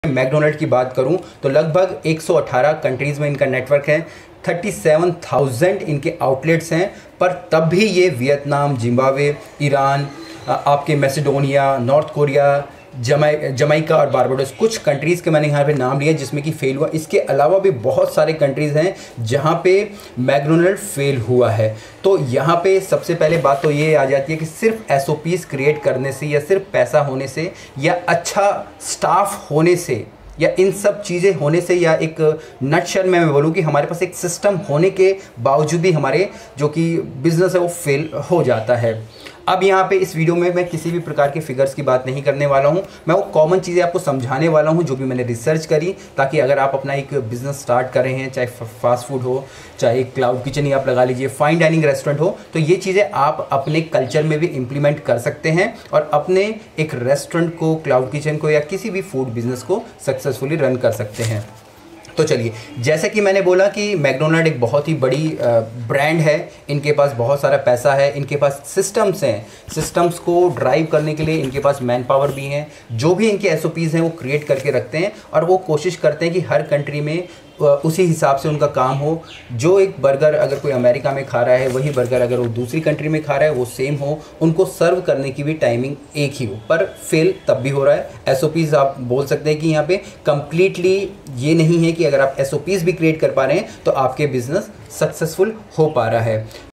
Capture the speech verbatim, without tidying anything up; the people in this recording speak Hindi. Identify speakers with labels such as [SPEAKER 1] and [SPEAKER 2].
[SPEAKER 1] मैकडोनल्ड की बात करूं तो लगभग एक सौ अठारह कंट्रीज़ में इनका नेटवर्क है। सैंतीस हज़ार इनके आउटलेट्स हैं, पर तब भी ये वियतनाम, जिम्बाब्वे, ईरान, आपके मैसेडोनिया, नॉर्थ कोरिया, जमाई जमाइका और बारबाडोस, कुछ कंट्रीज़ के मैंने यहाँ पे नाम लिए जिसमें कि फ़ेल हुआ। इसके अलावा भी बहुत सारे कंट्रीज़ हैं जहाँ पे मैकडोनल्ड फेल हुआ है। तो यहाँ पे सबसे पहले बात तो ये आ जाती है कि सिर्फ एस ओ पीज़ क्रिएट करने से या सिर्फ पैसा होने से या अच्छा स्टाफ होने से या इन सब चीज़ें होने से या एक नटशल में मैं बोलूँ कि हमारे पास एक सिस्टम होने के बावजूद भी हमारे जो कि बिज़नेस है वो फेल हो जाता है। अब यहाँ पे इस वीडियो में मैं किसी भी प्रकार के फिगर्स की बात नहीं करने वाला हूँ, मैं वो कॉमन चीज़ें आपको समझाने वाला हूँ जो भी मैंने रिसर्च करी, ताकि अगर आप अपना एक बिज़नेस स्टार्ट कर रहे हैं, चाहे फास्ट फूड हो, चाहे क्लाउड किचन ही आप लगा लीजिए, फाइन डाइनिंग रेस्टोरेंट हो, तो ये चीज़ें आप अपने कल्चर में भी इम्प्लीमेंट कर सकते हैं और अपने एक रेस्टोरेंट को, क्लाउड किचन को या किसी भी फूड बिज़नेस को सक्सेसफुली रन कर सकते हैं। तो चलिए, जैसे कि मैंने बोला कि मैकडोनल्ड एक बहुत ही बड़ी ब्रांड है, इनके पास बहुत सारा पैसा है, इनके पास सिस्टम्स हैं, सिस्टम्स को ड्राइव करने के लिए इनके पास मैन पावर भी हैं, जो भी इनके एस ओ पीज़ हैं वो क्रिएट करके रखते हैं और वो कोशिश करते हैं कि हर कंट्री में उसी हिसाब से उनका काम हो। जो एक बर्गर अगर कोई अमेरिका में खा रहा है, वही बर्गर अगर वो दूसरी कंट्री में खा रहा है वो सेम हो, उनको सर्व करने की भी टाइमिंग एक ही हो, पर फेल तब भी हो रहा है। एस ओ पीज़ आप बोल सकते हैं कि यहाँ पे कंप्लीटली ये नहीं है कि अगर आप एस ओ पीज़ भी क्रिएट कर पा रहे हैं तो आपके बिजनेस सक्सेसफुल हो पा रहा है।